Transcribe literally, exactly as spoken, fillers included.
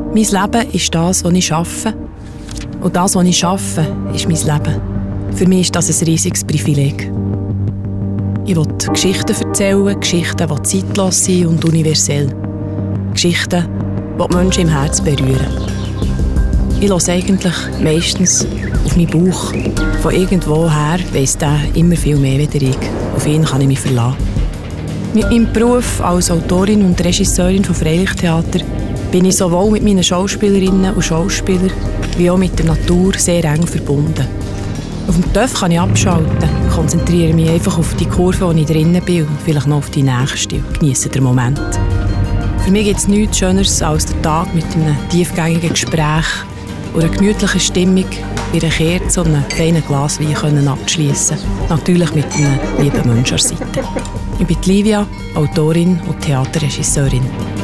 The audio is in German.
Mein Leben ist das, was ich arbeite. Und das, was ich arbeite, ist mein Leben. Für mich ist das ein riesiges Privileg. Ich will Geschichten erzählen, Geschichten, die zeitlos sind und universell. Geschichten, die die Menschen im Herzen berühren. Ich höre eigentlich meistens auf meinen Bauch. Von irgendwoher weiss der immer viel mehr als ich. Auf ihn kann ich mich verlassen. Mit meinem Beruf als Autorin und Regisseurin von Freilichttheater bin ich sowohl mit meinen Schauspielerinnen und Schauspielern wie auch mit der Natur sehr eng verbunden. Auf dem Töff kann ich abschalten, konzentriere mich einfach auf die Kurve, wo ich drinnen bin und vielleicht noch auf die nächste und genieße den Moment. Für mich gibt es nichts Schöneres als der Tag mit einem tiefgängigen Gespräch und einer gemütlichen Stimmung bei einer Kerze und einem feinen Glas Wein abzuschliessen. Natürlich mit einem lieben Menschen an der Seite. Ich bin Livia, Autorin und Theaterregisseurin.